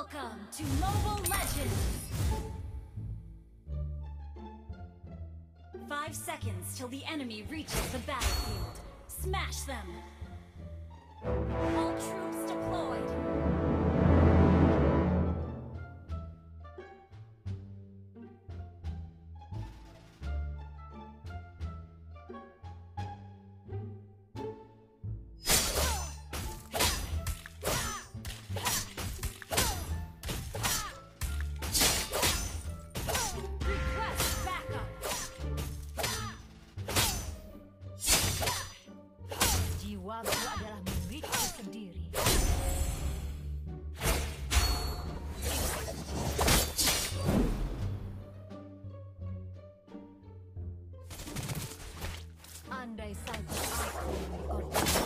Welcome to Mobile Legends! 5 seconds till the enemy reaches the battlefield. Smash them! All troops deployed! Jiwaku adalah milikku sendiri. Andai saja aku dikorbankan.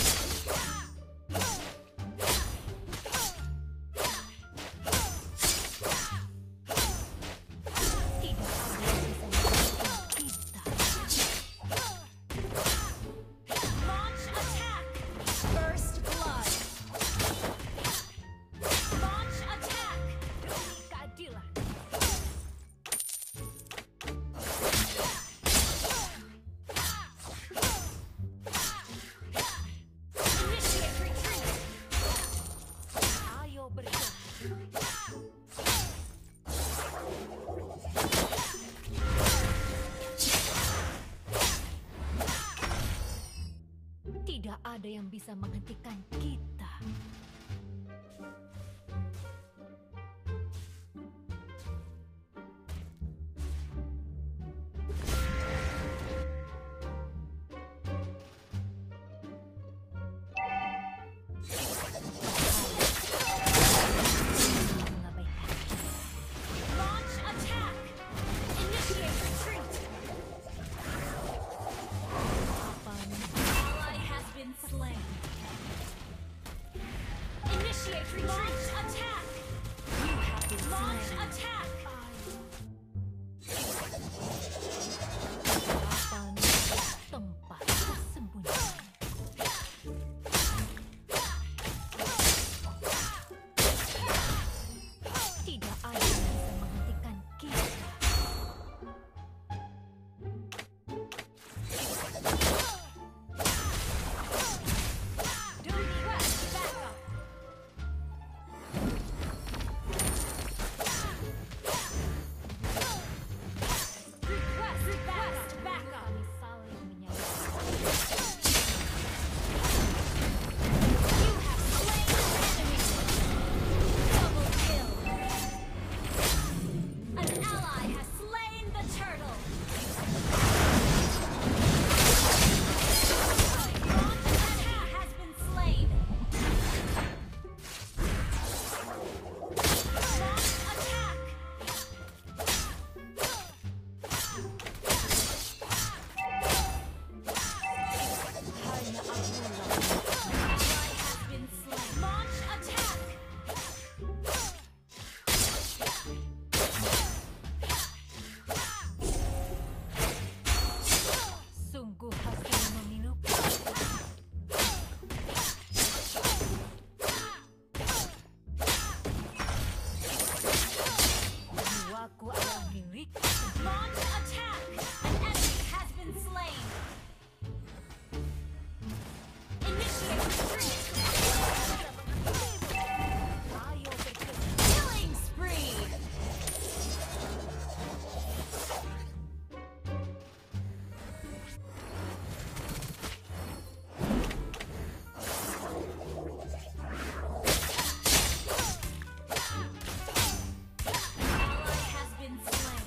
Tidak ada yang bisa menghentikan kita. Launch attack! Initiate retreat! Ally has been slain. Initiate retreat! Launch attack! You have been Launch attack! Kapan tempat persembunyian? Tidak ada yang bisa menghentikan kita. Request backup! Request backup! Kami saling menyalahkan. You have slain an enemy! Double kill! An ally has slain the turtle! Launch attack has been slain! Launch attack! Hanya akulah Ally has been slain! Launch attack! sungguh hasil memilukan. Jiwaku adalah milikku sendiri. Launch attack! An enemy has been slain! Initiate retreat! Ayo bergerak. Killing spree! Ally has been slain!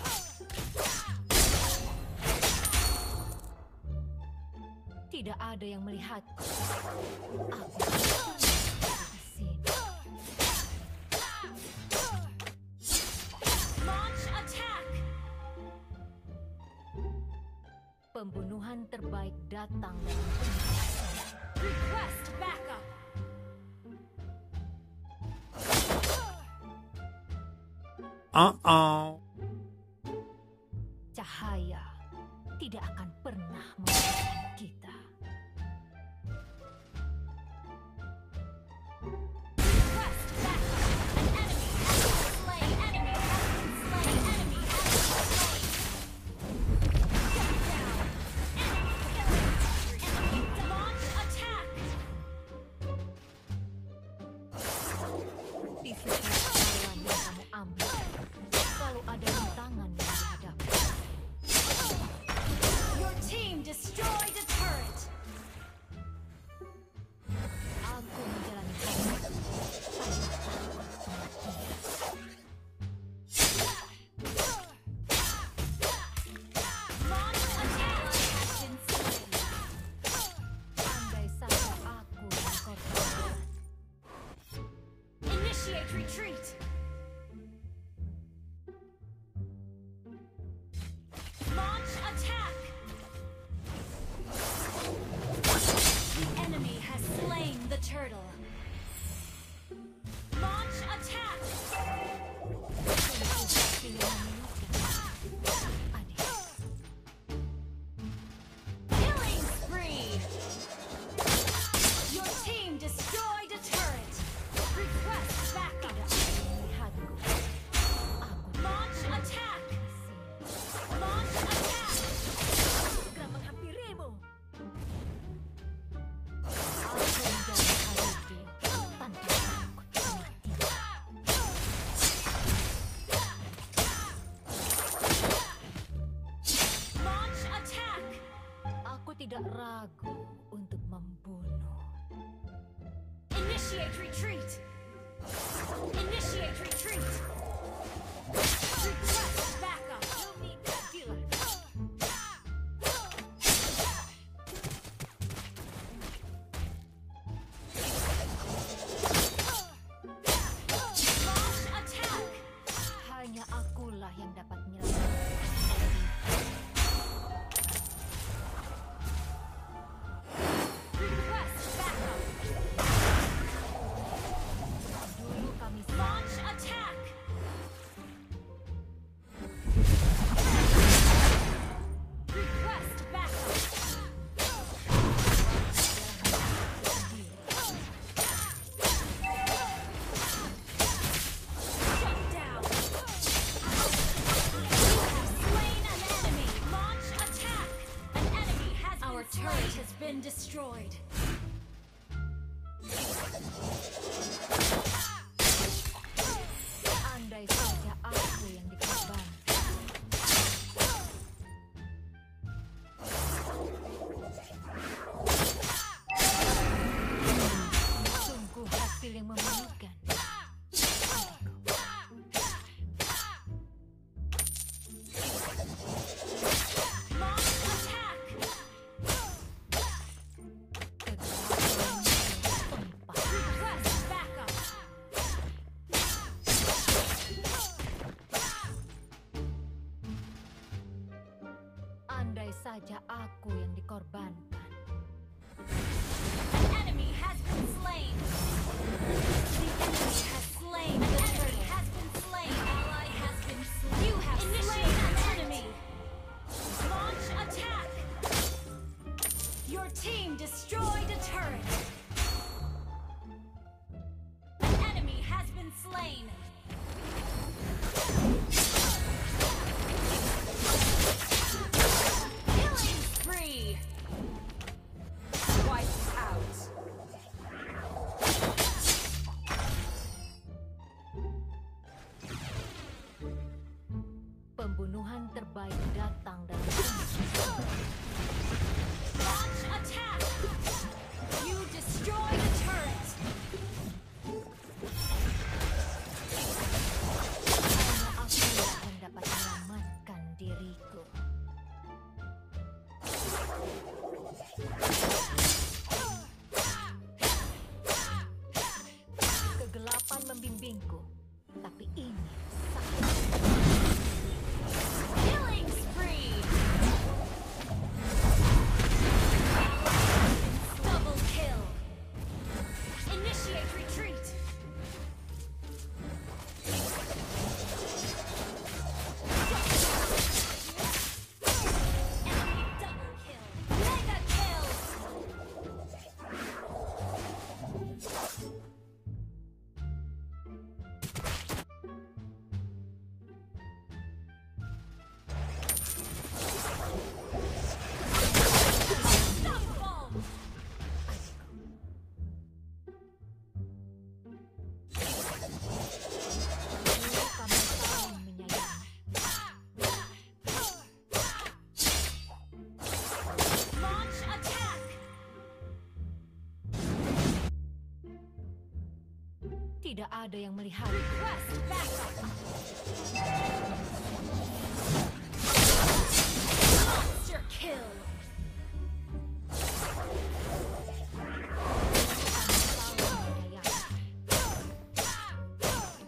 Tidak ada yang melihatku. Aku di sini. Launch attack! Pembunuhan terbaik datang dari penjelasan. Request backup! Cahaya tidak akan pernah mengalahkan kita. Request backup! An retreat. Launch attack. The enemy has slain the turtle. Launch attack. Killing spree. Your team destroyed a turret. Request backup. Launch attack. Launch attack. Segera menghampirimu. Aku menjadi Haruki tanpa takut mati. Launch attack. Aku tidak ragu untuk membunuh. Initiate retreat. Initiate retreat. Request backup. Demi keadilan. Launch attack. Hanya akulah yang dapat menyelamatkan. Request backup. Dulu kami Launch attack. Request backup. Shut down. You have slain an enemy. Launch attack. An enemy has Our turret has been destroyed. andai saja aku yang dikorbankan. Sungguh hasil yang memalukan. Launch attack. Kegelapan tempat. Request backup. Andai saja aku yang dikorbankan. An enemy has been slain. The enemy has slain. The enemy has been slain. Ally has been slain. You have slain an enemy. Launch attack. Your team destroyed a turret. An enemy has been slain. Killing spree. Wiped out. Pembunuhan terbaik datang dari sumber. Launch attack. You destroyed a turret. Hanya akulah yang dapat menyelamatkan diriku. Kegelapan membimbingku, tapi ini Killing spree. Double kill. Initiate retreat. Enemy double kill. Mega kill. Unstoppable. dulu kami saling menyayangi. Launch attack. Tidak ada yang melihat. Request backup. Monster kill. Kami saling menyayangi.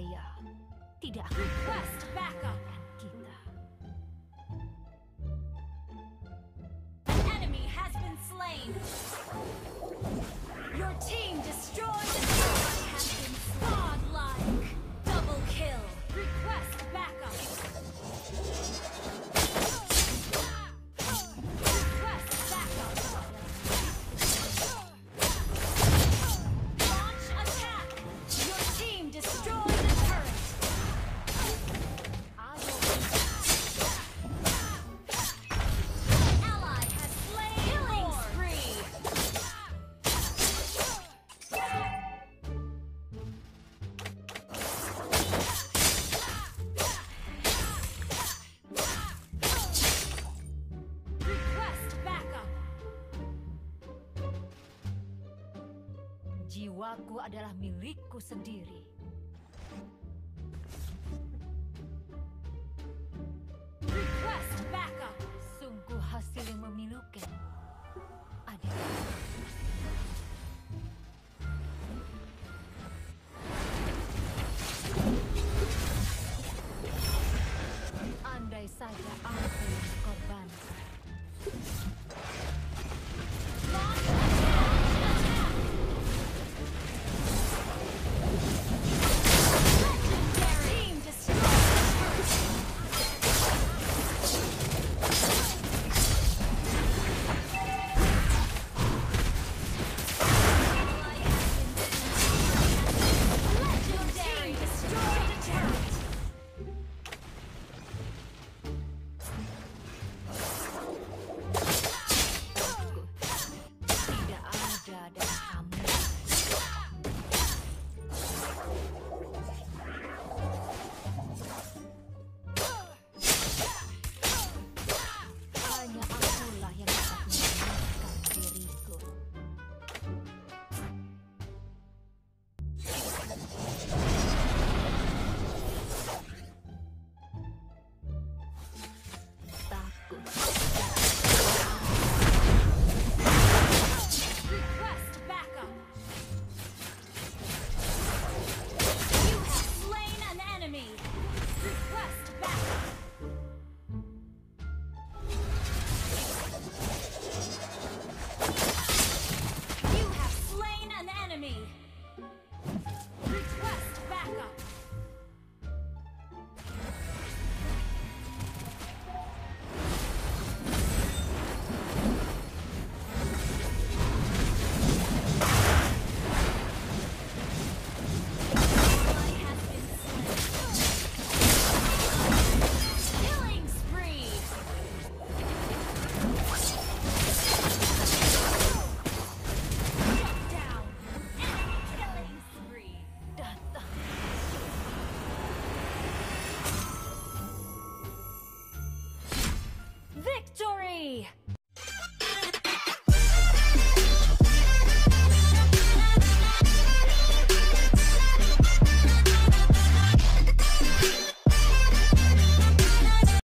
Dia tidak akan Request backup. kita. An enemy has been slain. Your team destroyed an ally has been godlike. Double kill. Request backup. Request backup. Launch attack. Your team destroyed a turret. Ally has slain. Killing spree. Request backup. Jiwaku adalah milikku sendiri.